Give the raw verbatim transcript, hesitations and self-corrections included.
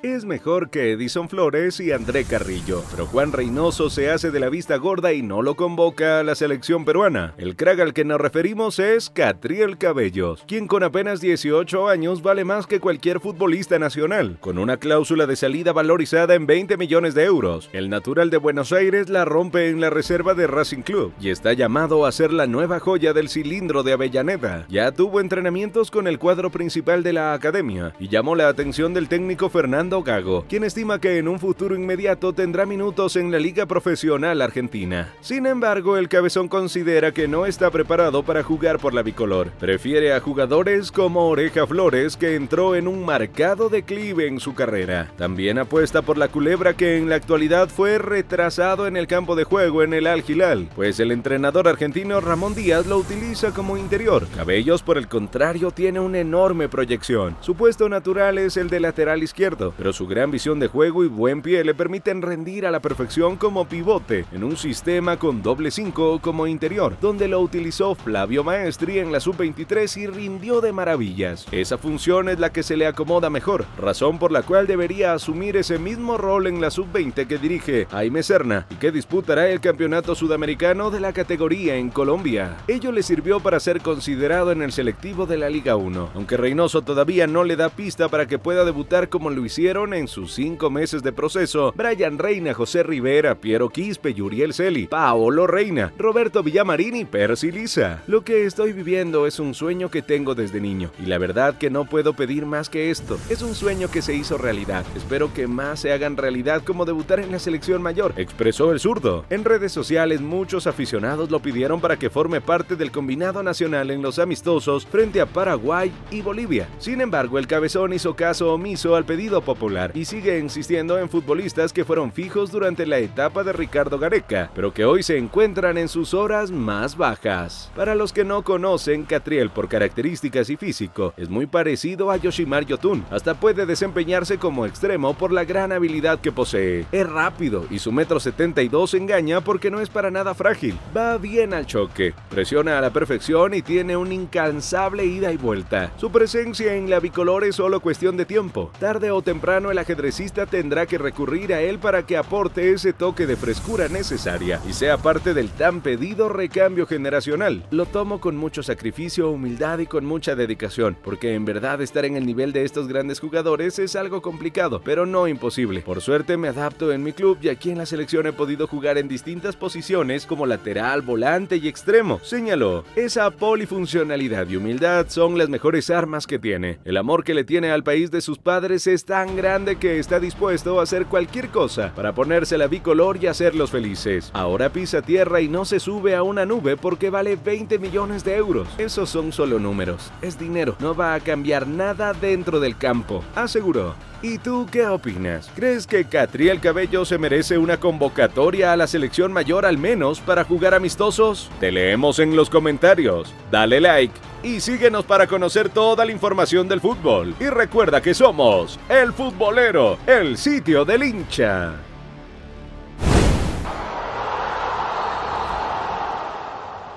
Es mejor que Edison Flores y André Carrillo, pero Juan Reynoso se hace de la vista gorda y no lo convoca a la selección peruana. El crack al que nos referimos es Catriel Cabellos, quien con apenas dieciocho años vale más que cualquier futbolista nacional, con una cláusula de salida valorizada en veinte millones de euros. El natural de Buenos Aires la rompe en la reserva de Racing Club y está llamado a ser la nueva joya del cilindro de Avellaneda. Ya tuvo entrenamientos con el cuadro principal de la academia y llamó la atención del técnico Fernando Gago, quien estima que en un futuro inmediato tendrá minutos en la Liga Profesional Argentina. Sin embargo, el cabezón considera que no está preparado para jugar por la bicolor. Prefiere a jugadores como Oreja Flores, que entró en un marcado declive en su carrera. También apuesta por la culebra, que en la actualidad fue retrasado en el campo de juego en el Al Hilal, pues el entrenador argentino Ramón Díaz lo utiliza como interior. Cabellos, por el contrario, tiene una enorme proyección. Su puesto natural es el de lateral izquierdo, pero su gran visión de juego y buen pie le permiten rendir a la perfección como pivote en un sistema con doble cinco como interior, donde lo utilizó Flavio Maestri en la sub veintitrés y rindió de maravillas. Esa función es la que se le acomoda mejor, razón por la cual debería asumir ese mismo rol en la sub veinte que dirige Jaime Serna y que disputará el campeonato sudamericano de la categoría en Colombia. Ello le sirvió para ser considerado en el selectivo de la Liga uno, aunque Reynoso todavía no le da pista para que pueda debutar como lo hicieron en sus cinco meses de proceso Brian Reina, José Rivera, Piero Quispe, Yuriel Celi, Paolo Reina, Roberto Villamarín y Percy Liza. Lo que estoy viviendo es un sueño que tengo desde niño y la verdad que no puedo pedir más que esto. Es un sueño que se hizo realidad. Espero que más se hagan realidad, como debutar en la selección mayor, expresó el zurdo. En redes sociales muchos aficionados lo pidieron para que forme parte del combinado nacional en los amistosos frente a Paraguay y Bolivia. Sin embargo, el cabezón hizo caso omiso al pedido popular y sigue insistiendo en futbolistas que fueron fijos durante la etapa de Ricardo Gareca, pero que hoy se encuentran en sus horas más bajas. Para los que no conocen, Catriel, por características y físico, es muy parecido a Yoshimar Yotun. Hasta puede desempeñarse como extremo por la gran habilidad que posee. Es rápido y su metro setenta y dos engaña porque no es para nada frágil. Va bien al choque, presiona a la perfección y tiene un incansable ida y vuelta. Su presencia en la bicolor es solo cuestión de tiempo. Tarde o temprano el ajedrecista tendrá que recurrir a él para que aporte ese toque de frescura necesaria y sea parte del tan pedido recambio generacional. Lo tomo con mucho sacrificio, humildad y con mucha dedicación, porque en verdad estar en el nivel de estos grandes jugadores es algo complicado, pero no imposible. Por suerte me adapto en mi club y aquí en la selección he podido jugar en distintas posiciones como lateral, volante y extremo, señaló. Esa polifuncionalidad y humildad son las mejores armas que tiene. El amor que le tiene al país de sus padres es tan grande que está dispuesto a hacer cualquier cosa para ponerse la bicolor y hacerlos felices. Ahora pisa tierra y no se sube a una nube porque vale veinte millones de euros. Esos son solo números, es dinero, no va a cambiar nada dentro del campo, aseguró. ¿Y tú qué opinas? ¿Crees que Catriel Cabello se merece una convocatoria a la selección mayor al menos para jugar amistosos? Te leemos en los comentarios. Dale like y síguenos para conocer toda la información del fútbol. Y recuerda que somos El Futbolero, el sitio del hincha.